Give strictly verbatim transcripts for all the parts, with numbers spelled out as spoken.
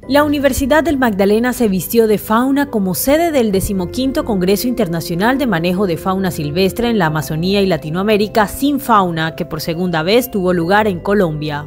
La Universidad del Magdalena se vistió de fauna como sede del decimoquinto Congreso Internacional de Manejo de Fauna Silvestre en la Amazonía y Latinoamérica Sin Fauna, que por segunda vez tuvo lugar en Colombia.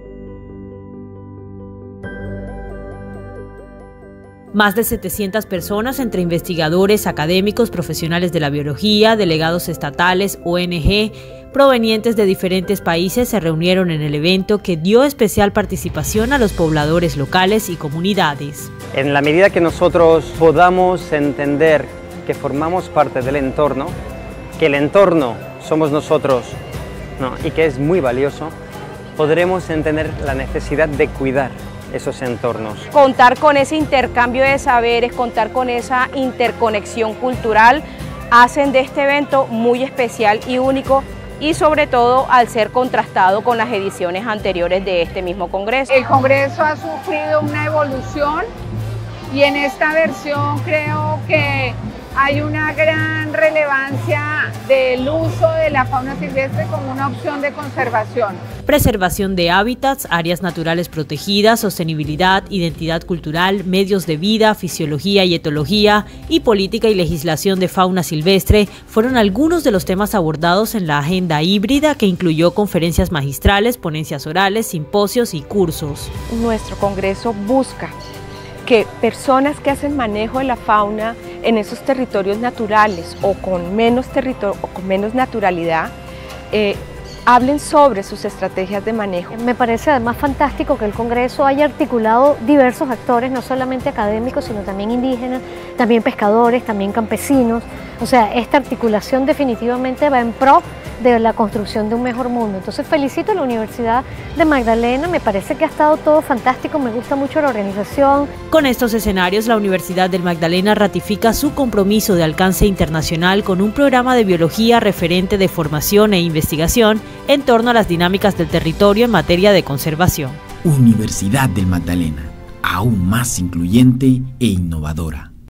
Más de setecientas personas, entre investigadores, académicos, profesionales de la biología, delegados estatales, O N G, provenientes de diferentes países, se reunieron en el evento que dio especial participación a los pobladores locales y comunidades. En la medida que nosotros podamos entender que formamos parte del entorno, que el entorno somos nosotros, ¿no? Y que es muy valioso, podremos entender la necesidad de cuidar esos entornos. Contar con ese intercambio de saberes, contar con esa interconexión cultural, hacen de este evento muy especial y único, y sobre todo al ser contrastado con las ediciones anteriores de este mismo Congreso. El Congreso ha sufrido una evolución y en esta versión creo que hay una gran relevancia del uso de la fauna silvestre como una opción de conservación. Preservación de hábitats, áreas naturales protegidas, sostenibilidad, identidad cultural, medios de vida, fisiología y etología y política y legislación de fauna silvestre fueron algunos de los temas abordados en la agenda híbrida, que incluyó conferencias magistrales, ponencias orales, simposios y cursos. Nuestro Congreso busca que personas que hacen manejo de la fauna en esos territorios naturales o con menos, territorio, o con menos naturalidad, eh, hablen sobre sus estrategias de manejo. Me parece además fantástico que el Congreso haya articulado diversos actores, no solamente académicos, sino también indígenas, también pescadores, también campesinos. O sea, esta articulación definitivamente va en pro de la construcción de un mejor mundo. Entonces felicito a la Universidad de Magdalena, me parece que ha estado todo fantástico, me gusta mucho la organización. Con estos escenarios, la Universidad del Magdalena ratifica su compromiso de alcance internacional con un programa de biología referente de formación e investigación en torno a las dinámicas del territorio en materia de conservación. Universidad del Magdalena, aún más incluyente e innovadora.